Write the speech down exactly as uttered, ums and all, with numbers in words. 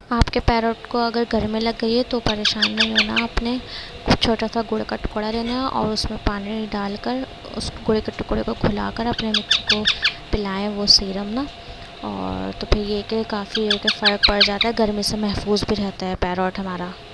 आपके पैरोट को अगर गर्मी लग गई है तो परेशान नहीं होना। आपने कुछ छोटा सा गुड़ का टुकड़ा लेना है और उसमें पानी डालकर उस गुड़ के टुकड़े को घुलाकर अपने मिट्टू को पिलाएं वो सीरम ना। और तो फिर ये कि काफ़ी ये कि फ़र्क पड़ जाता है, गर्मी से महफूज भी रहता है पैरोट हमारा।